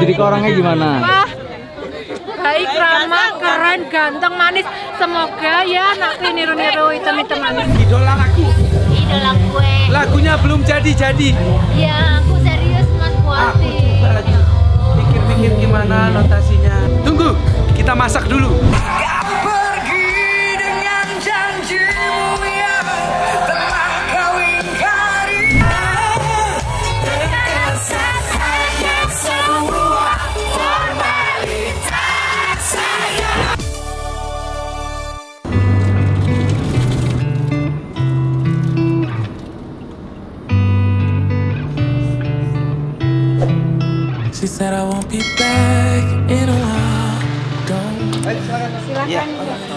Jadi ke orangnya gimana? Wah, baik, ramah, keren, ganteng, manis. Semoga ya anakku niru-niru hitam-hitam manis. Idola aku. Idola gue. Lagunya belum jadi-jadi. Ya, aku serius Mas Aku Buati. coba lagi pikir-pikir gimana notasinya. Tunggu, kita masak dulu. She said I won't be back in a while. Don't Iya.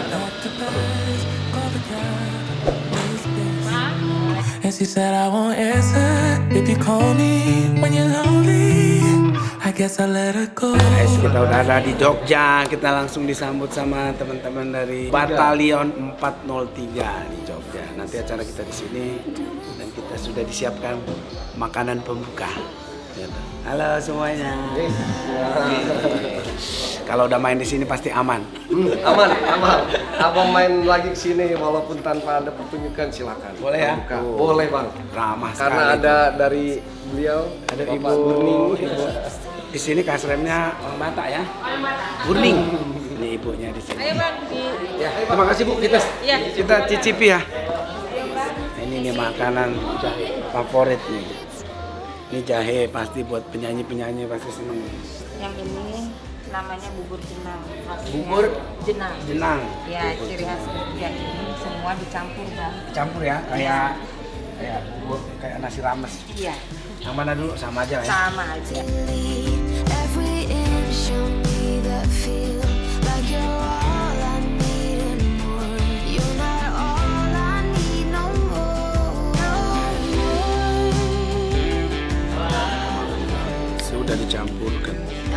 And she said I won't answer if you call me when you're lonely. I guess I let her go. Guys, kita udah ada di Jogja. Kita langsung disambut sama teman-teman dari Batalion 403 di Jogja. Nanti acara kita di sini dan kita sudah disiapkan makanan pembuka. Halo semuanya. Kalau udah main di sini pasti aman. Aman, aman. Abang main lagi ke sini walaupun tanpa ada pertunjukan silakan. Boleh ya? Buka. Boleh bang. Ramah sekali. Karena ada dari beliau, ada Bapak Ibu Burning. Ibu. Di sini kasremnya orang Batak ya. Burning. Ini ibunya di sini. Ayo Bang, Ya, terima kasih Bu. Kita cicipi ya. Ini nih makanan favorit nih. Ini jahe pasti buat penyanyi-penyanyi pasti seneng. yang ini namanya bubur jenang. Bubur Jenang. jenang. Ya, ciri khas yang ini semua dicampur Bang. Campur ya, kayak bubur kayak nasi rames. Iya, Yang mana dulu sama aja lah ya. sama aja. Every inch of me that feel like you're all I need and more. You're not all I need no more. Sudah dicampurkan.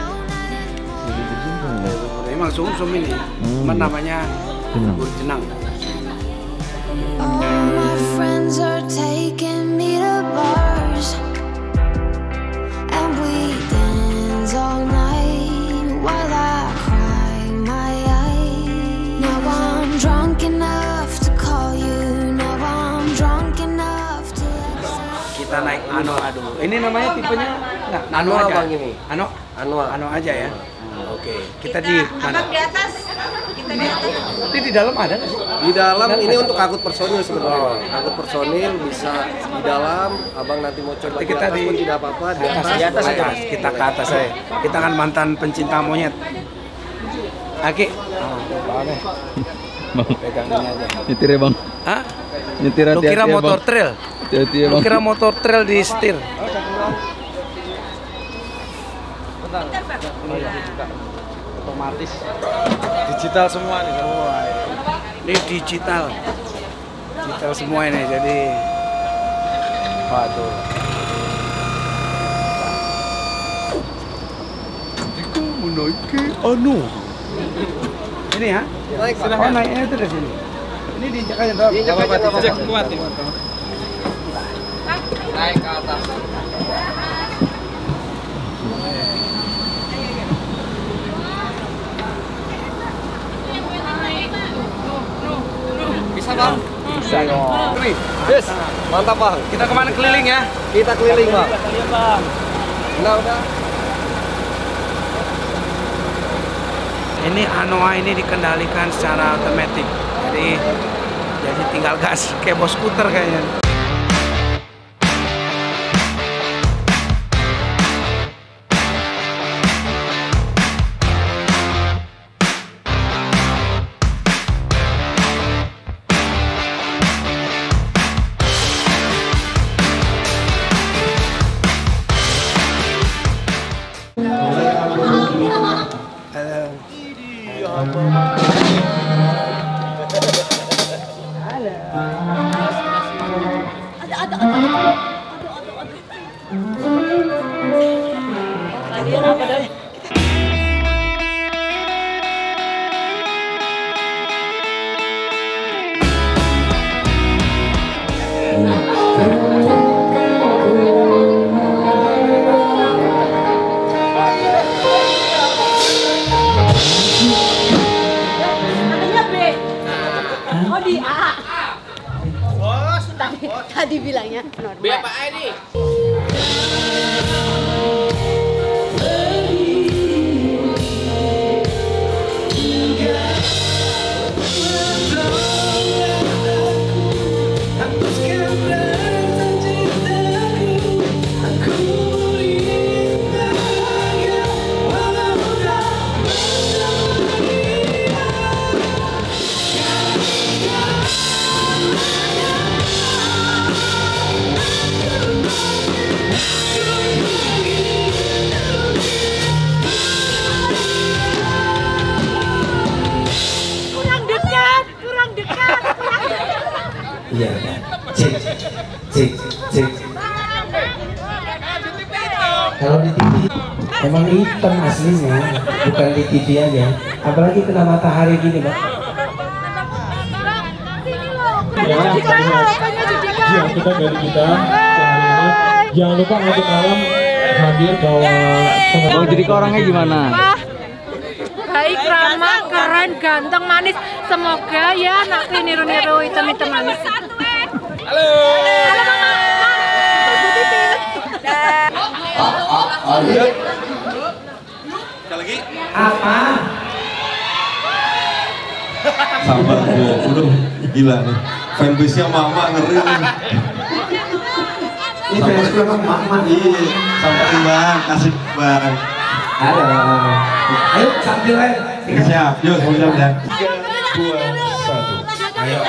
Memang sumsum ini, cuma namanya bubur jenang. All my friends are taking me to bars, and we dance all night while I cry my eyes. Now I'm drunk enough to call you. Now I'm drunk enough to. Kita naik Anoa dulu. Ini namanya tipenya enggak? Ano Anoa aja. bang ini. Ano? Ano aja ya. Oke, kita di mana? Abang di atas. Kita di atas. Ini di dalam ada nggak sih? Di dalam ini untuk angkut personil sebenarnya. Angkut personil bisa di dalam. Abang nanti mau coba Kita atas di pun tidak apa-apa. Di atas, aja. Kita ke atas saya. Kita kan mantan pencinta monyet. Aki. Pegang ini aja. Nyetir ya Bang. Hah? Nyetir Lu hati-hati kira ya, Bang. motor trail? Hati-hati ya Lu Bang. kira motor trail di setir? Otomatis. Digital semua nih. Ini digital. Digital semua ini jadi waduh. Jika menaiki anu. Ini ya? Naik Oh, naiknya itu dari sini. Ini diinjak aja toh. Diinjak aja, nggak apa-apa. Kuat. Naik ke atas. Bisa bang? Bisa dong. Yes, mantap bang. Kita kemana keliling ya? Kita keliling bang. Udah. Ini Anoa ini dikendalikan secara otomatis. Jadi tinggal gas kayak bos skuter kayaknya. Oh di A. Bos, tadi bilangnya normal. B apa A ini? Iya, cek. Kalau di TV emang hitam aslinya, bukan di TV aja. Apalagi kena matahari gini, Pak. Ya, kita dari kita jangan lupa nanti malam hadir bawa Oh, jadi ke orangnya gimana? Baik, ramah, keren, ganteng, manis. Semoga ya nak niru-niru hitam-hitam manis. Halo. Halo Mama. Lagi? Apa? Sabar gua, udah gila nih. Fanbase-nya mama ngeri nih. Ini fanbase mama. Iya, sampai bang, kasih bang. Ada. Ayo sambil aja. Siap, yuk siap ya. 3, 2, 1. Ayo.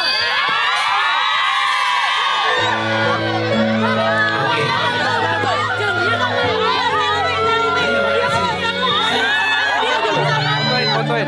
Fotoin.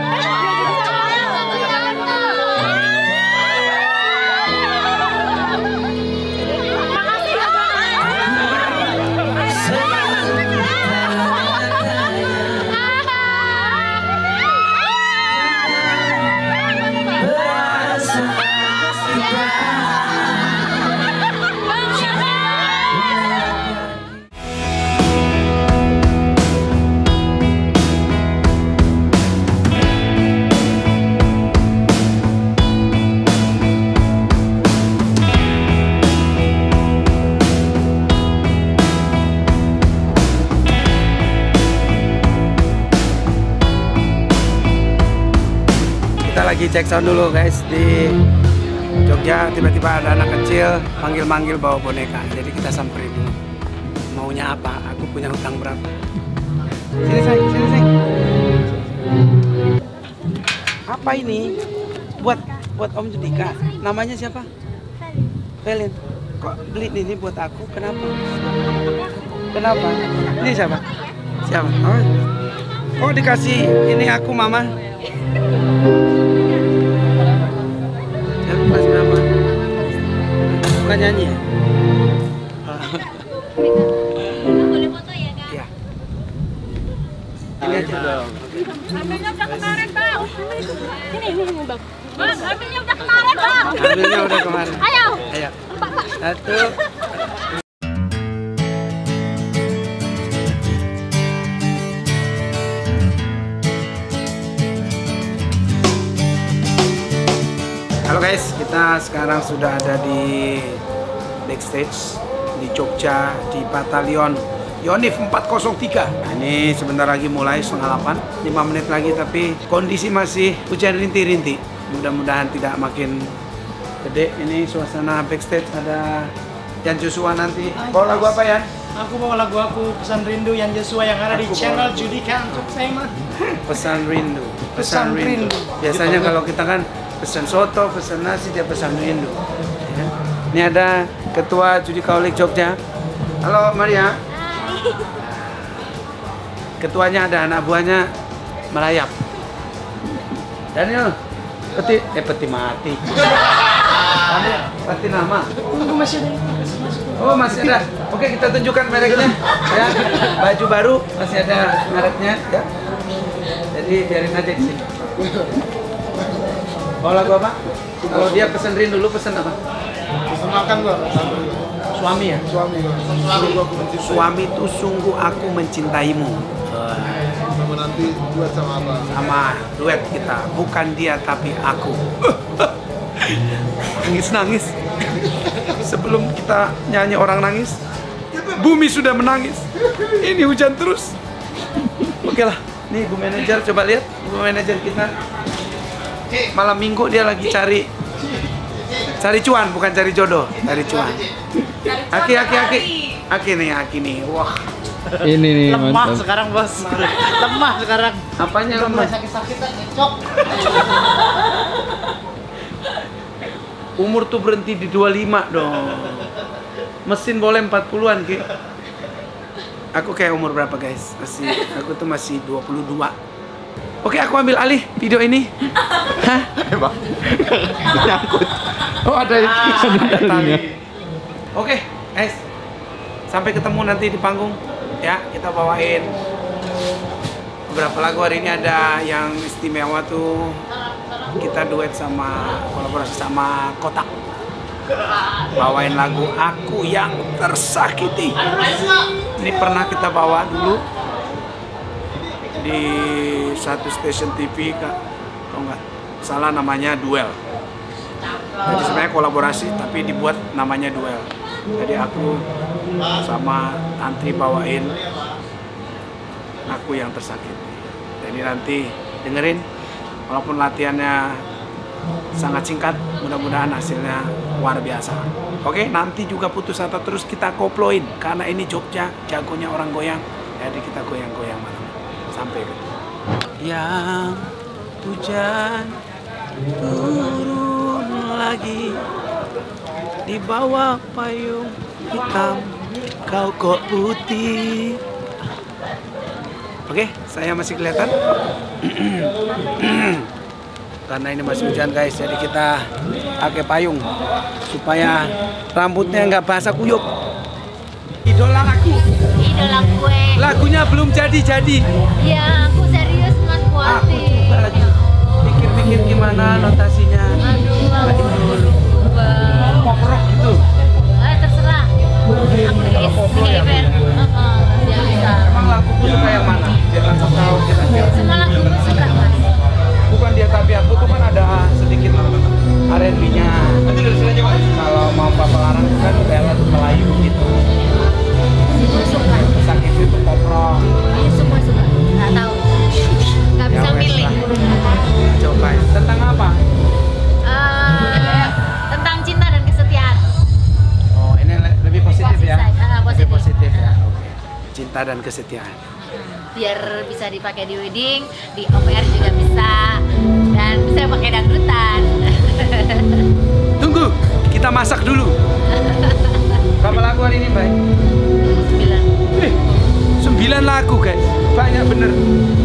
Kita lagi cek sound dulu guys di Jogja. Tiba-tiba ada anak kecil manggil-manggil bawa boneka. Jadi kita samperin dulu. Maunya apa? Aku punya hutang berapa? Sini sayang, sini sayang. Apa ini? Buat Om Judika. Namanya siapa? Felin. Kok beli ini buat aku? Kenapa? Kenapa? Ini siapa? Siapa? Oh dikasih ini aku mama. Kelas berapa? Bukan nyanyi ya? Boleh foto ya kak? Iya. Ini aja. Ambilnya udah kemarin bang. Ini bang. Bang, ambilnya udah kemarin bang. Ambilnya udah kemarin. Ayo. Ayo. Satu. Halo guys, kita sekarang sudah ada di backstage di Jogja di Batalion Yonif 403. Nah, ini sebentar lagi mulai 7:30, 5 menit lagi, tapi kondisi masih hujan rintik-rintik. Mudah-mudahan tidak makin gede. Ini suasana backstage, ada Yan Joshua nanti. Bawa lagu apa Yan? Aku bawa lagu aku Pesan Rindu Yan Joshua yang ada di channel Judika Entertainment. Pesan Rindu. Pesan Rindu. Biasanya kalau kita kan pesan soto, pesan nasi, dia pesan rindu. Ya. Ini ada Ketua Judika Olik Jogja. Halo Maria. Ketuanya ada, anak buahnya merayap. Daniel, peti mati. Peti nama. Oh masih ada. Oke, kita tunjukkan mereknya. Ya, baju baru masih ada mereknya. Ya. Jadi biarin aja di sini. Mau lagu apa? Kalau dia pesen rindu, lu pesen apa? Pesan makan gua. Suami ya? Suami. Suami itu sungguh aku mencintaimu. Sama nanti duet sama apa? Sama duet kita, bukan dia tapi aku. Nangis-nangis. Sebelum kita nyanyi orang nangis, bumi sudah menangis. Ini hujan terus. Oke lah, nih Bu Manajer, coba lihat Bu Manajer kita. Malam minggu dia lagi cari cuan, bukan cari jodoh, cari cuan. Aki nih, wah. Ini nih Lemah mantap. sekarang bos. Lemah sekarang. Apanya lemah? Sakit-sakitan ngecok. Umur tuh berhenti di 25 dong. Mesin boleh 40-an, Ki. Aku kayak umur berapa, guys? Aku tuh masih 22. Oke, aku ambil alih video ini. Hah? Bang. Nyangkut. Oh, ada tali. Oke, guys. Sampai ketemu nanti di panggung. Ya, kita bawain beberapa lagu. Hari ini ada yang istimewa tuh. Kita duet sama, kolaborasi sama Kotak. Bawain lagu Aku Yang Tersakiti. Ini pernah kita bawa dulu di satu stasiun TV, kalau nggak salah namanya Duel. Jadi sebenarnya kolaborasi tapi dibuat namanya Duel. Jadi aku sama Antri bawain Aku Yang Tersakiti. Jadi nanti dengerin, walaupun latihannya sangat singkat, mudah-mudahan hasilnya luar biasa. Oke, nanti juga putus asa terus kita koploin karena ini Jogja, jagonya orang goyang. Jadi kita goyang-goyang malam sampai ketemu. Yang hujan turun lagi di bawah payung hitam, kau kok putih. Oke, saya masih kelihatan. Karena ini masih hujan, guys, jadi kita pakai payung supaya rambutnya nggak basah kuyup. Idola aku. Idola gue. Lagunya belum jadi-jadi. Ya, aku serius Mas Aku Buati. juga lagi pikir-pikir gimana notasinya. Aduh, Pop rock gitu. terserah. Aku di event. Ya bisa. Emang laguku suka yang mana? Biar aku tahu kira-kira. Semua lagu suka Mas. Bukan dia tapi aku tuh kan ada sedikit R&B-nya. Kalau mau Papa Larang kan ballad Melayu gitu. Semua suka. Sakit itu pop rock. Iya semua suka. Nggak tahu. Nggak bisa Ya, wes milih. lah. Coba tentang apa? Tentang cinta dan kesetiaan. Oh, ini lebih positif ya? Positif. Lebih positif ya. Oke. Cinta dan kesetiaan. Biar bisa dipakai di wedding, di OPR juga bisa, dan bisa pakai dangdutan. Tunggu, kita masak dulu. Berapa lagu hari ini, Mbak? 9. 9 lagu, guys. Banyak bener.